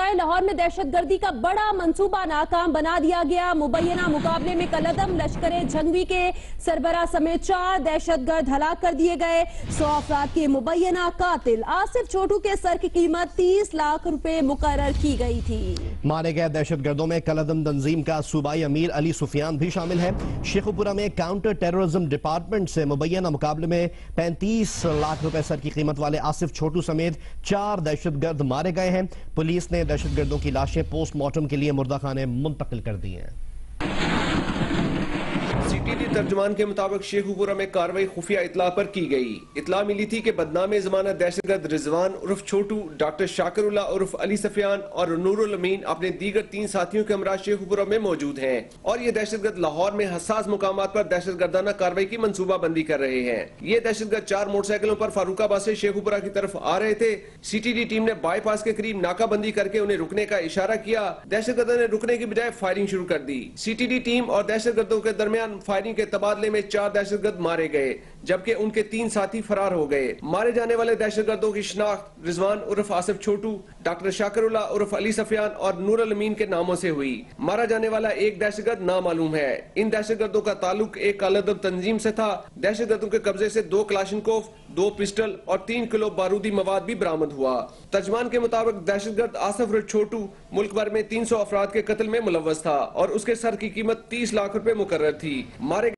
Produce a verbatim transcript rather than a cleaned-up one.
है, लाहौर में दहशतगर्दी का बड़ा मंसूबा नाकाम बना दिया गया। मुबैना मुकाबले में कलदम लश्कर झंगवी के सरबराह समेत चार दहशतगर्द हलाक कर दिए गए। सौ अफराद के मुबैना कातिल आसिफ छोटू के सर की कीमत तीस लाख रुपए मुकर्रर की गई थी। मारे गए दहशतगर्दों में कलदम तंजीम का सूबाई अमीर अली सुफियान भी शामिल है। शेखुपुरा में काउंटर टेररिज्म डिपार्टमेंट से मुबैना मुकाबले में पैंतीस लाख रुपए सर की कीमत वाले आसिफ छोटू समेत चार दहशतगर्द मारे गए हैं। पुलिस ने दहशतगर्दों की लाशें पोस्टमार्टम के लिए मुर्दाखाने मुंतकिल कर दी हैं। सीटीडी तर्जुमान के मुताबिक शेखुपुरा में कार्रवाई खुफिया इतला पर की गई। इतला मिली थी कि बदनामे जमाना दहशतगर्द रिजवान उर्फ छोटू, डॉक्टर शाकिरुल्लाह उर्फ अली सफियान और नूरुल अमीन अपने दीगर तीन साथियों के हमरा शेखुपुरा में मौजूद हैं और ये दहशतगर्द लाहौर में हसास मुकामात पर दहशतगर्दाना कार्रवाई की मनसूबाबंदी कर रहे हैं। ये दहशतगर्द चार मोटरसाइकिलों पर फारूकाबाद से शेखुपुरा की तरफ आ रहे थे। सीटीडी टीम ने बाईपास के करीब नाकाबंदी करके उन्हें रुकने का इशारा किया। दहशतगर्दों ने रुकने की बजाय फायरिंग शुरू कर दी। सीटीडी टीम और दहशतगर्दों के दरमियान फायरिंग के तबादले में चार दहशतगर्द मारे गए जबकि उनके तीन साथी फरार हो गए। मारे जाने वाले दहशतगर्दों की शिनाख्त रिजवान उर्फ आसिफ छोटू, डॉक्टर शाकिरुल्लाह उर्फ अली सफियान और नूरुल अमीन के नामों से हुई। मारा जाने वाला एक दहशतगर्द नामालूम है। इन दहशतगर्दों का ताल्लुक एक कालदम तंजीम से था। दहशतगर्दों के कब्जे से दो क्लाशनकोफ, दो पिस्टल और तीन किलो बारूदी मवाद भी बरामद हुआ। तर्जमान के मुताबिक दहशतगर्द आसिफ उर्फ छोटू मुल्क भर में तीन सौ अफराद के कत्ल में मुलव्वस था और उसके सर की कीमत तीस लाख रुपए मुकर्रर थी। मारे